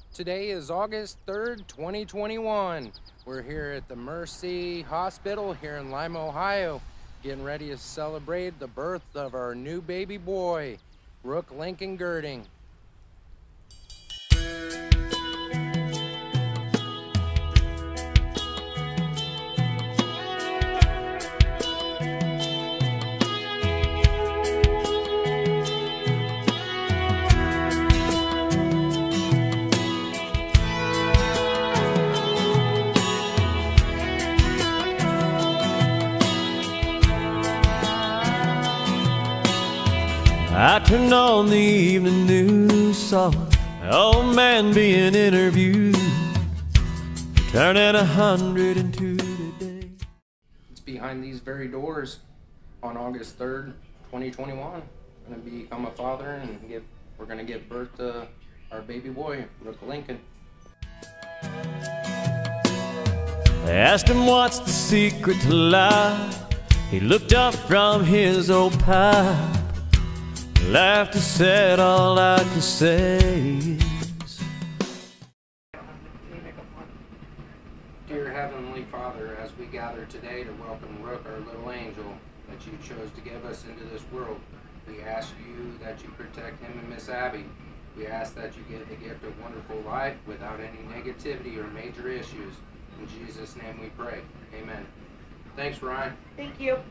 Today is August 3rd, 2021. We're here at the Mercy Hospital here in Lima, Ohio, getting ready to celebrate the birth of our new baby boy, Rook Lincoln Girding. I turned on the evening news, saw an old man being interviewed, turning 102 today. It's behind these very doors on August 3rd, 2021. I'm going to become a father and we're going to give birth to our baby boy, Rook Lincoln. They asked him what's the secret to life. He looked up from his old pipe, laughed and said, all I can say is, Dear Heavenly Father, as we gather today to welcome Rook, our little angel, that you chose to give us into this world, we ask you that you protect him and Miss Abby. We ask that you give the gift of wonderful life without any negativity or major issues. In Jesus' name we pray. Amen. Thanks, Ryan. Thank you.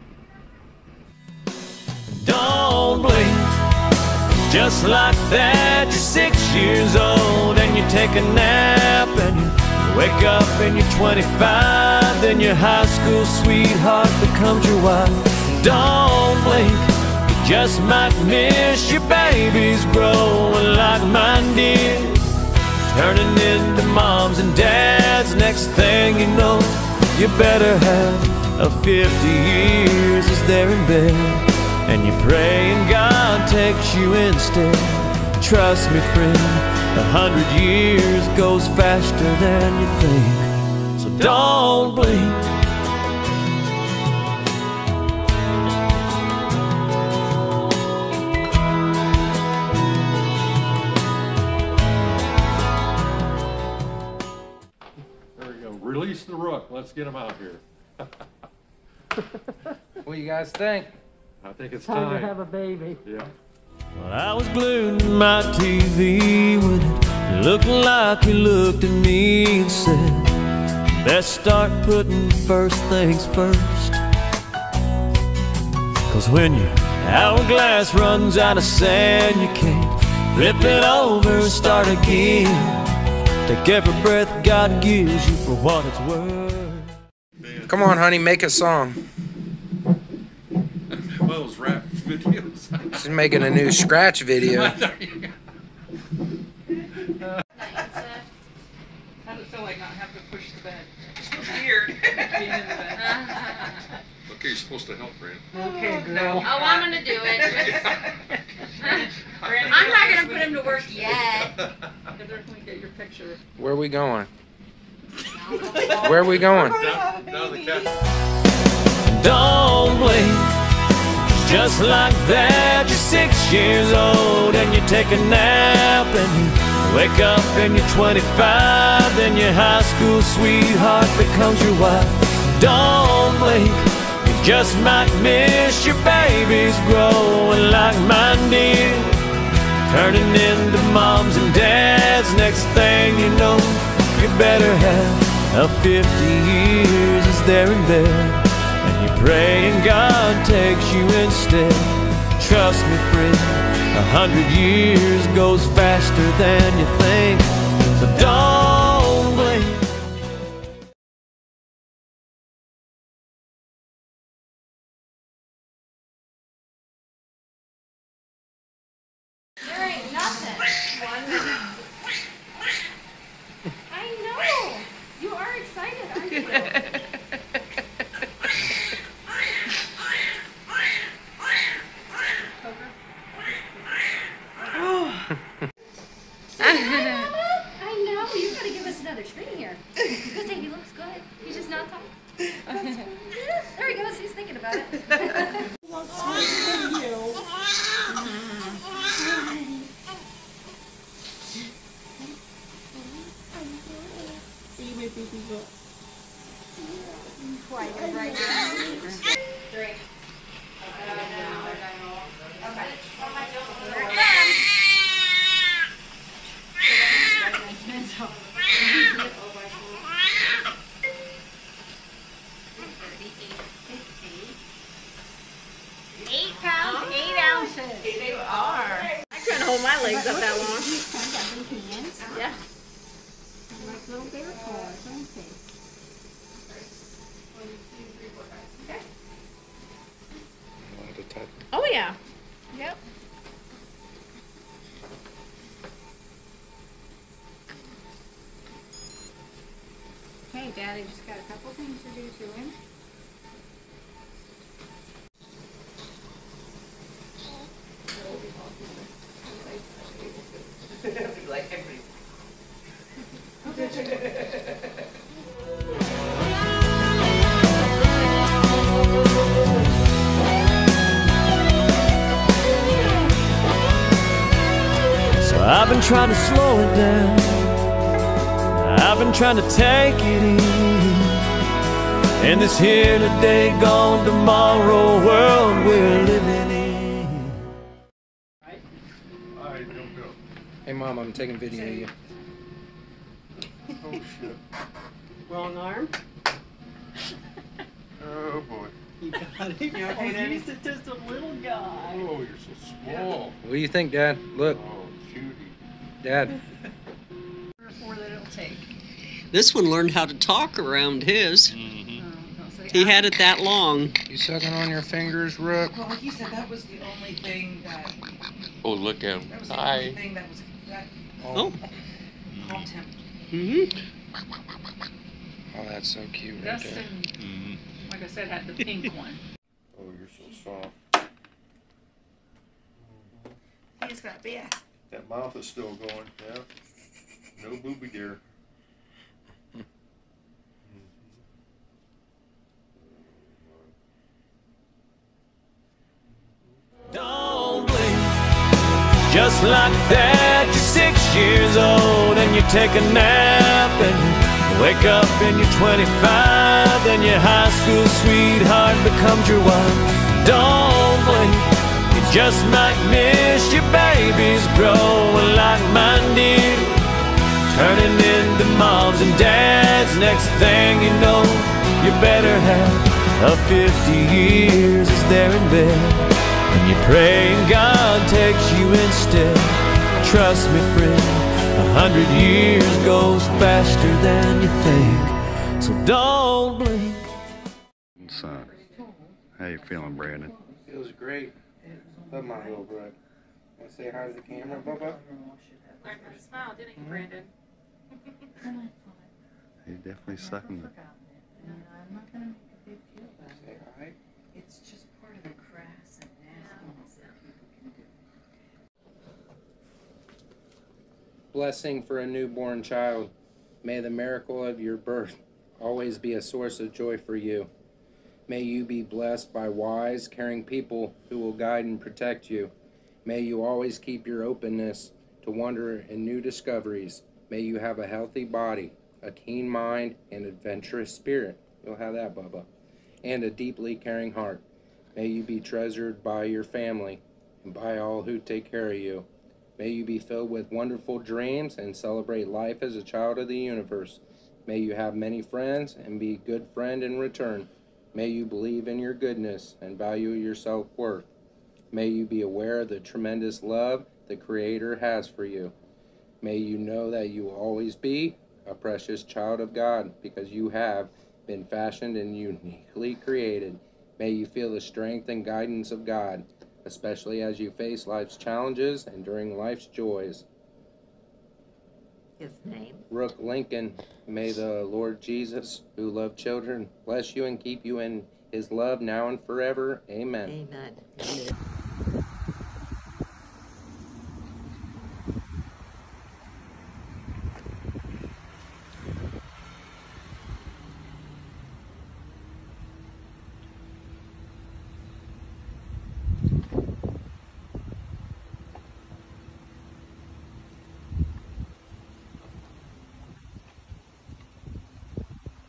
don't blink. Just like that, you're 6 years old and you take a nap and you wake up and you're 25. Then your high school sweetheart becomes your wife. Don't blink, you just might miss your babies growing like mine did, turning into moms and dads. Next thing you know, you better have 50 years as they're in bed, and you pray and God takes you instead. Trust me, friend, 100 years goes faster than you think, so don't blink. There we go. Release the Rook. Let's get him out here. What do you guys think? I think it's Time time to have a baby. Yeah. Well, I was glued to my TV when it looked like you looked at me and said, best start putting first things first. 'Cause when your hourglass runs out of sand, you can't flip it over and start again. Take every breath God gives you for what it's worth. Come on, honey, make a song. Well, those rap videos. She's making a new scratch video. How does it feel like not having to push the bed? It's weird. Being in the bed. Okay, you're supposed to help, Brandon. Okay, girl. Oh, I'm gonna do it. I'm not gonna put him to work yet. Definitely get your picture. Where are we going? Where are we going? Down the cat. Don't blink. Just like that, you're 6 years old and you take a nap and you wake up and you're 25. Then your high school sweetheart becomes your wife. Don't blink, you just might miss your babies growing like mine did, turning into moms and dads. Next thing you know, you better have 50 years as they're in bed, and you pray and God takes you instead. Trust me, friend, 100 years goes faster than you think, so don't blink. There ain't nothing. 1 minute. I know. You are excited, aren't you? I know. You gotta give us another screen here. Because he looks good. He's just not talking. There he goes. He's thinking about it. Quiet, right now. Drink. £8, 8 ounces. They are. I couldn't hold my legs up that long. Yeah. Like little bear paws, aren't they? Oh yeah. Yep. Hey, Daddy just got a couple things to do to him. Like every. So I've been trying to slow it down. I've been trying to take it easy. In this here today, gone tomorrow world we're living in. I don't know. Hey, Mom, I'm taking video of you. Oh, shit. Wrong arm. Oh, boy. You got it. You okay, Daddy? He's just a little guy. Oh, you're so small. What do you think, Dad? Look, Oh, cutie. Dad. 3 or 4 that it'll take. This one learned how to talk around his. So He had it that long. You sucking on your fingers, Rook? Well, like you said, that was the only thing that. Oh, look at him. That was the only thing that was that Oh. caught him. Mm-hmm. Oh, that's so cute right there. Dustin, like I said, had the pink one. Oh, you're so soft. He's got big. That mouth is still going, yeah. No booby dear. Don't blink. Just like that, you're 6 years old and you take a nap and you wake up and you're 25 and your high school sweetheart becomes your wife. Don't blink. You just might miss your babies growing like mine did, turning into moms and dads. Next thing you know, you better have a 50 years is there in bed. And you pray and God takes you instead. Trust me, friend, 100 years goes faster than you think. So don't blink. Son, how you feeling, Brandon? Feels great. Love my little bro. Want to say hi to the camera, Bubba? Learned how to smile, didn't he, Brandon? He's definitely sucking it. Say hi. It's just part of the crass and nastiness that people can do. Blessing for a newborn child. May the miracle of your birth always be a source of joy for you. May you be blessed by wise, caring people who will guide and protect you. May you always keep your openness to wonder and new discoveries. May you have a healthy body, a keen mind, and adventurous spirit. You'll have that, Bubba. And a deeply caring heart. May you be treasured by your family and by all who take care of you. May you be filled with wonderful dreams and celebrate life as a child of the universe. May you have many friends and be a good friend in return. May you believe in your goodness and value your self-worth. May you be aware of the tremendous love the Creator has for you. May you know that you will always be a precious child of God because you have been fashioned and uniquely created. May you feel the strength and guidance of God, especially as you face life's challenges and during life's joys. His name. Rook Lincoln, may the Lord Jesus, who loved children, bless you and keep you in his love now and forever. Amen. Amen.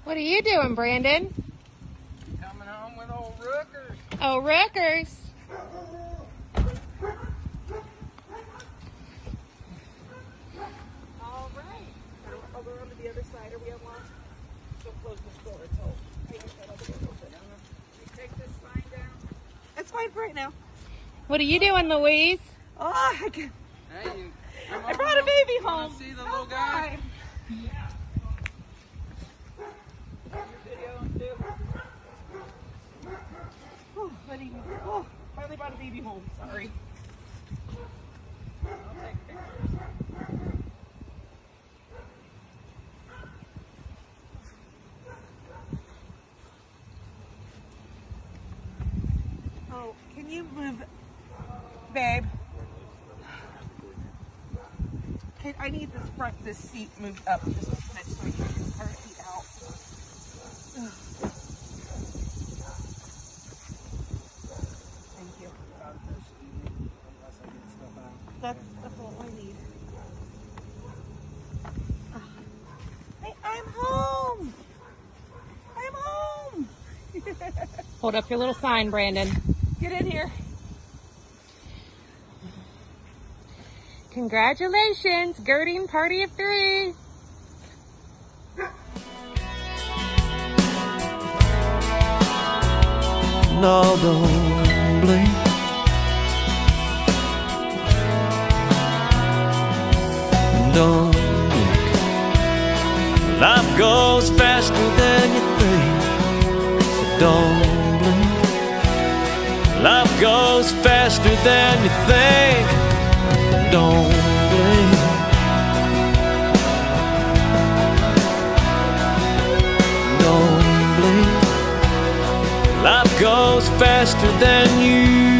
What are you doing, Brandon? Coming home with old Rookers. Oh, Rookers. All right. I'll go on to the other side. Are we unlocked? She'll close this door. It's all. I just got to open. You take this sign down. It's fine for right now. What are you doing, Louise? Oh, I can. Hey, I brought a baby home. See the little guy? Oh, buddy. Oh, finally brought a baby home. Sorry. I'll take pictures. Oh, can you move, babe? Okay, I need this seat moved up just a smidge so I can get her feet out. Ugh. Thank you. That's all I need. Hey, I'm home. I'm home. Hold up your little sign, Brandon. Get in here. Congratulations, girding party of 3. No, don't blink. Don't blink. Life goes faster than you think. So don't blink. Life goes faster than you think. Don't blink. Don't blink. Life goes faster than you